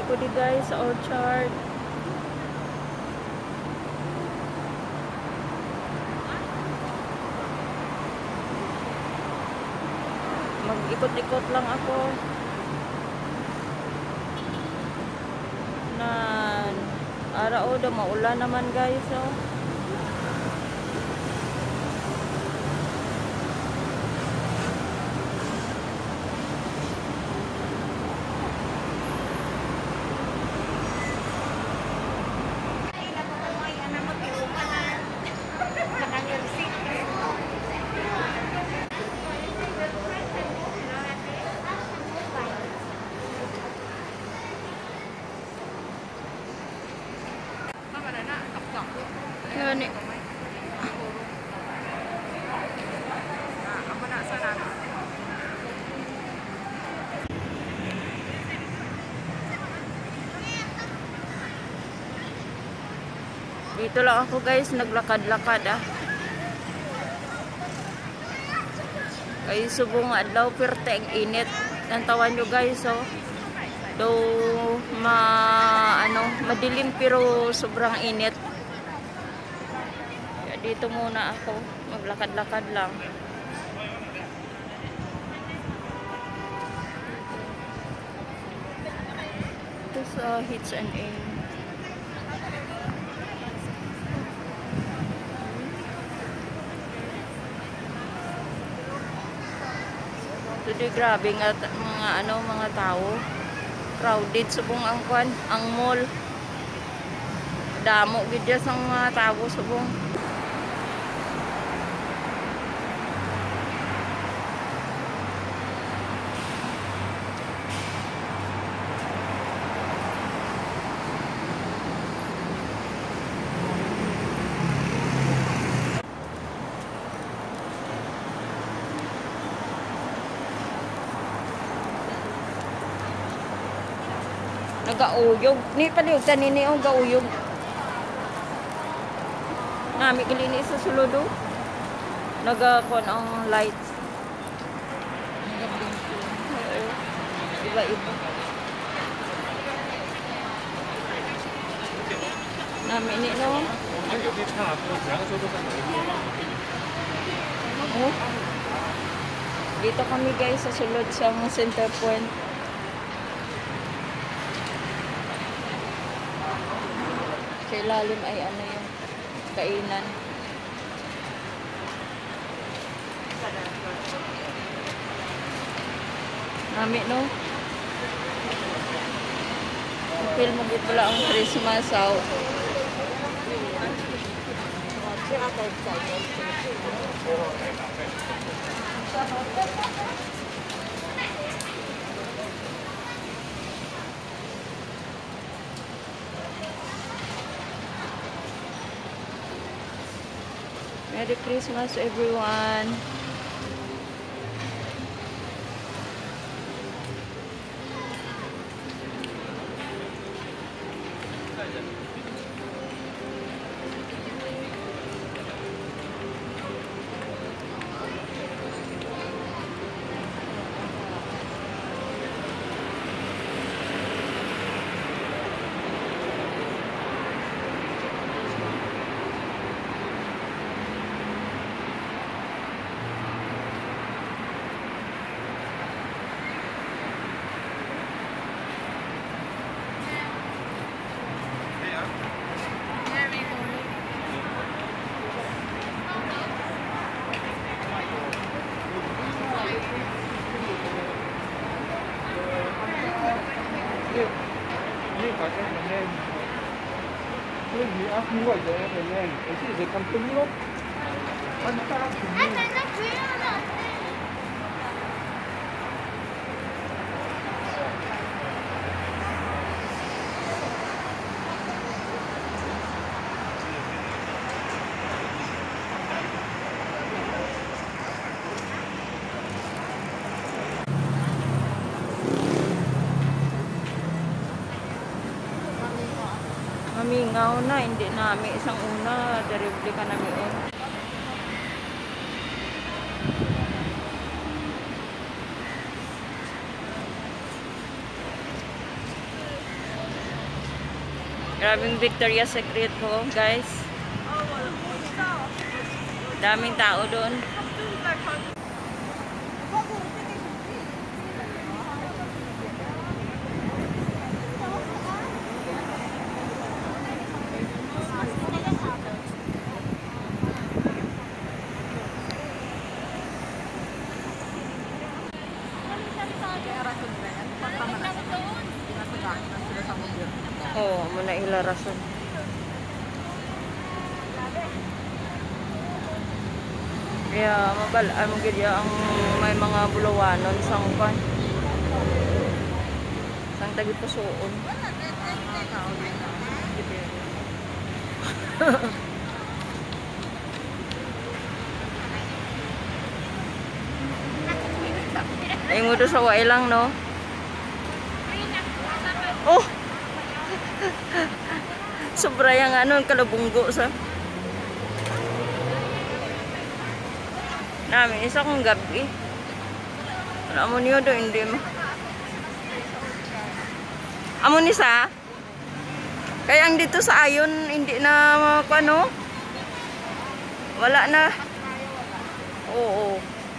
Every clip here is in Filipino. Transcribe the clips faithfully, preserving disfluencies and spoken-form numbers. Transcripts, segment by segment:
ko di guys sa orchard. Mag-ikot-ikot lang ako. Nan, araw daw maulan naman guys, oh. Gani. Dito lang ako guys, naglakad-lakad ah. Kay subong adlaw perte ang init. Nantawan nyo guys, oh. Do ma ano, madilim pero sobrang init. Kaya dito muna ako, maglakad-lakad lang. Ito sa H and M. Today grabe nga mga ano mga tao. Crowded subong ang kwan, ang mall. Damo gid sa mga tao subong. Nagauyog. Ni paliw tanini o gauyog. Nami kilini sa suludo. Nagakon ang lights. Iba-iba. Nami ni no. Oh. Dito kami guys sa sulod sa Center Point. Sa ilalim ay ano yung kainan. Nami no. Feel mo gid pala ang Christmas out. Merry Christmas everyone. Như vậy rồi em thấy nghe, cái gì về cầm cứng lắm. Ăn ta cứng. Mamingaw na, hindi nami isang una, derible ka nami on. Grabing Victoria's Secret po, guys. Daming tao doon. Oo, oh, muna ilarason. Kaya mabalaan mo gid ang may mga bulawanon sang kan. Sang tagi pusoon. Ay mo do sa wae lang no. Oh. Sobra yang ano kalabunggo sa. Namin isa kong gabi. Wala mo niyo do hindi mo. Amo ni sa. Kaya ang dito sa ayon hindi na ano. Wala na. Oo.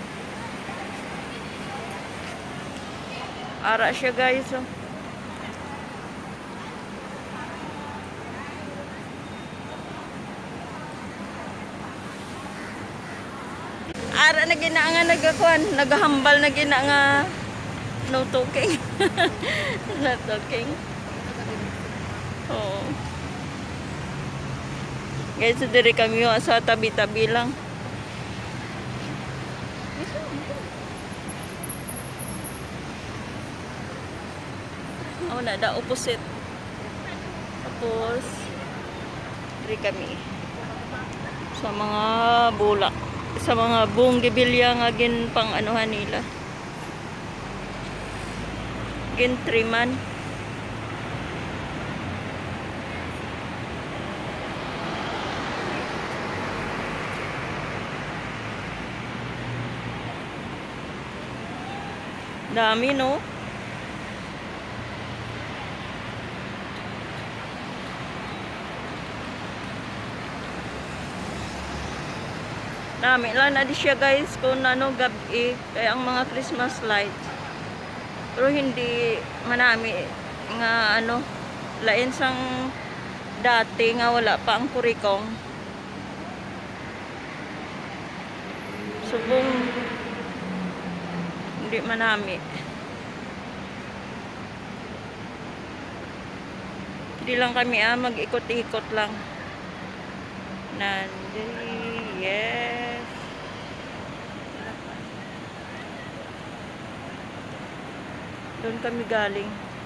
Ara siya guys. Oh. Ara na gina nga nagakuan, nagahambal na gina nga no talking. No talking. Oh. Guys, so diri kami sa tabi-tabi lang. Oh, na da opposite. Tapos diri kami sa mga bulak. Sa mga buong gibilya nga gin pang anuhan nila. Gin triman. Dami no. Dami lang na di siya guys kung ano gabi kaya ang mga Christmas lights. Pero hindi manami nga ano lain sang dati nga wala pa ang kurikong. Subong hindi manami. Hindi lang kami ah mag-ikot-ikot lang. Nandi, yes. Doon kami galing.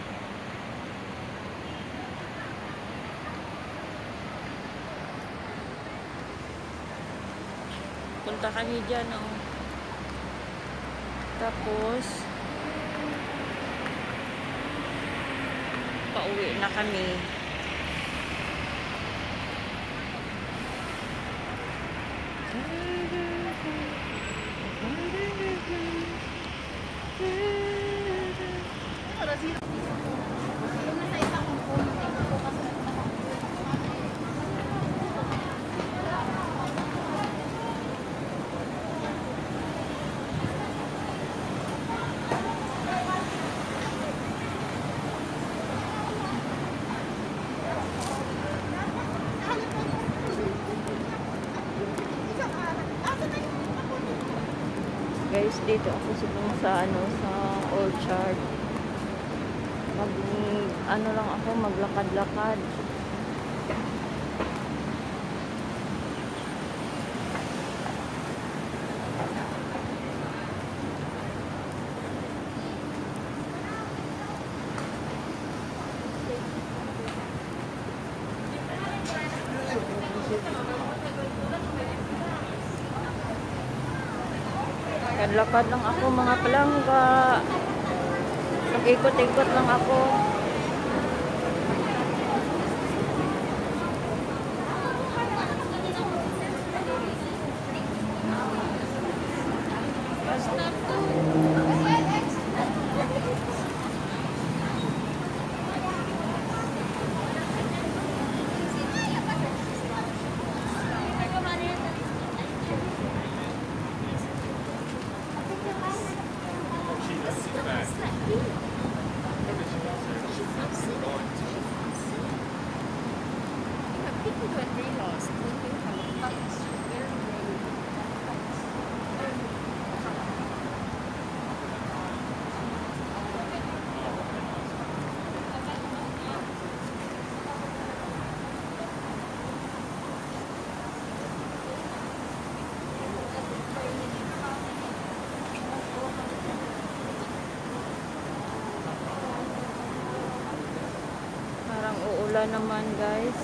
Punta kami dyan, oh. Tapos, pauwi na kami. Guys, dito ako subong sa ano sa orchard. Mag ano lang ako maglakad-lakad. Lakad lang ako mga palangga. Nag-ikot-ikot lang ako. Baka naman guys.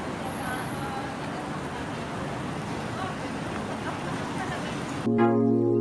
Thank you.